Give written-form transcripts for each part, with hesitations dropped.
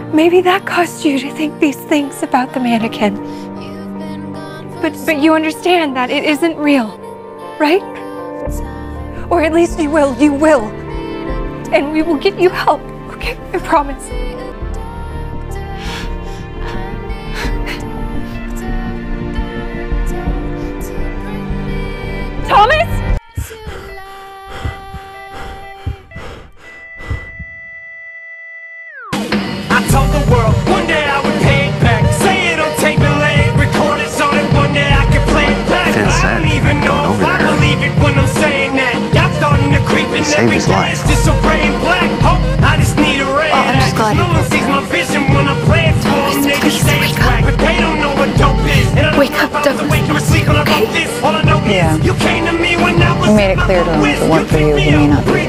Maybe that caused you to think these things about the mannequin. But you understand that it isn't real, right? Or at least you will. And we will get you help, okay? I promise. Thomas? I told the world one day I would pay it back. Say it on tape and lay it, record it so that one day I can play it back. I don't even know if I believe it when I'm saying that. Y'all starting to creep in every day. It's just so gray and black. Oh, I just need a red. I'm just glad no one sees my vision when I play it for them. They just say it's whack, but they don't know what dope is. And I Wake up, Douglas. Okay? All I know is you came to me when I was You made it clear to him if it weren't for you, he may not be here.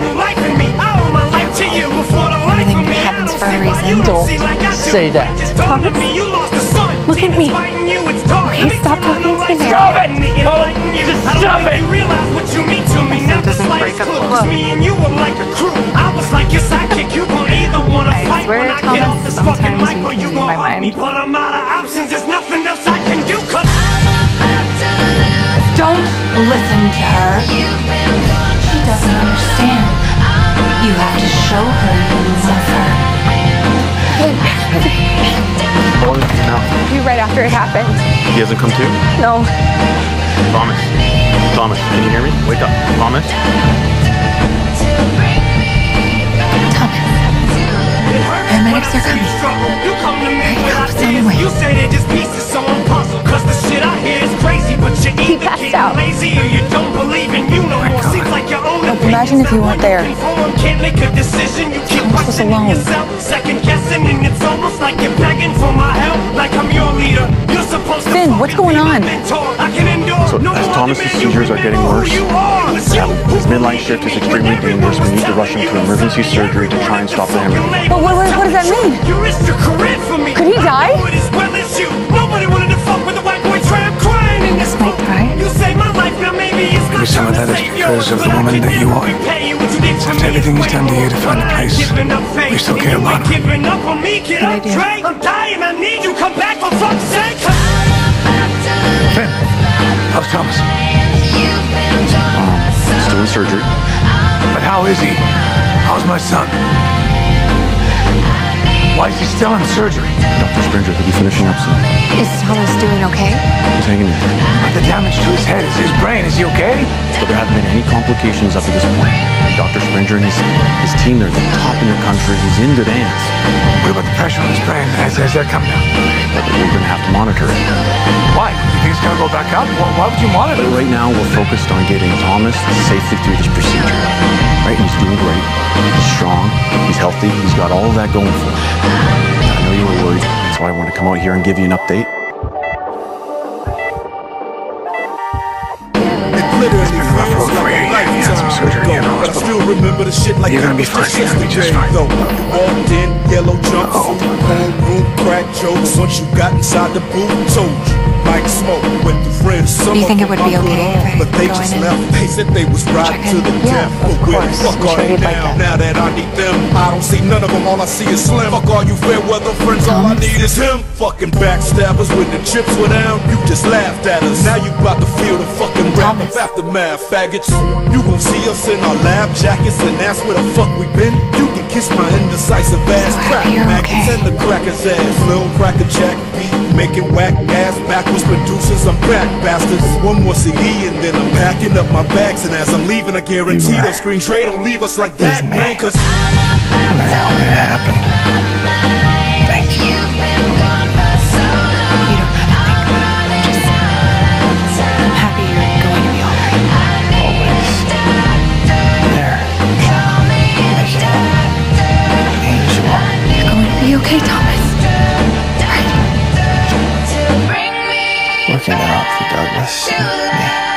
Everything happens for a reason. Don't say that. Thomas, look at me. Okay, stop talking to me. Stop it! Oh, just stop it! So it doesn't break up the club. I swear, Thomas, sometimes you read my mind. Don't listen to her. She doesn't understand. You have to show her you love her. No. You right after it happened. He hasn't come to? No. Thomas. Thomas, can you hear me? Wake up. Thomas? Paramedics are coming. Hurry up, it's on the way. He passed out. Imagine if you weren't there. Thomas was alone. Finn, what's going on? So, as Thomas's seizures are getting worse, his midline shift is extremely dangerous. We need to rush him to emergency surgery to try and stop the hemorrhage. But what does that mean? Could he die? This might try. Maybe some of that is because of the woman that you are. After everything he's done to you to find a place, we still care about him. But I do. Finn, how's Thomas? Still in surgery. But how is he? How's my son? Why is he still in surgery? Dr. Springer will be finishing up soon. Is Thomas doing okay? He's hanging in there. But the damage to his head is his brain. Is he okay? But there haven't been any complications up to this point. Dr. Springer and his team, they're the top in the country. He's in good hands. What about the pressure on his brain? Has that come down? But we're going to have to monitor it. Why? You think it's going to go back up? Why would you monitor But it? right now, we're focused on getting Thomas safely through this procedure. Right? He's doing great. He's strong. He's healthy. He's got all of that going for him. I know you were worried. That's why I wanted to come out here and give you an update. It's been a rough road for you. You had some surgery in the hospital. You're gonna be fine. You're gonna be just fine. Walked in, yellow jumpsuit, room crack jokes. Once you got inside the booth, told you. Like smoke with the friends. Do you think it would be okay if I but they go just in and left. They said they was riding check to in? the Yeah, death. of But where the course. fuck I'm are sure they he'd like now? that. Now that I need them, I don't see none of them. All I see is Slim. Fuck all you fair weather friends. All I need is him. Fucking backstabbers when the chips were down. You just laughed at us. Now you about to feel the fucking wrath of aftermath, faggots. You gon' see us in our lab jackets and ask where the fuck we been. You can kiss my indecisive ass. Crack you're maggots okay. and the cracker's ass. Lil' cracker jack beat, making whack ass backwards producers. I'm back, bastards. One more CD and then I'm packing up my bags. And as I'm leaving, I guarantee they'll screen trade. Don't leave us like that, man. Cause What the hell did happen? Thank you. You don't have nothing. I'm happy you're going to be all right. Always there. As usual. You're going to be okay, Thomas. Right? Working it out for Douglas and me.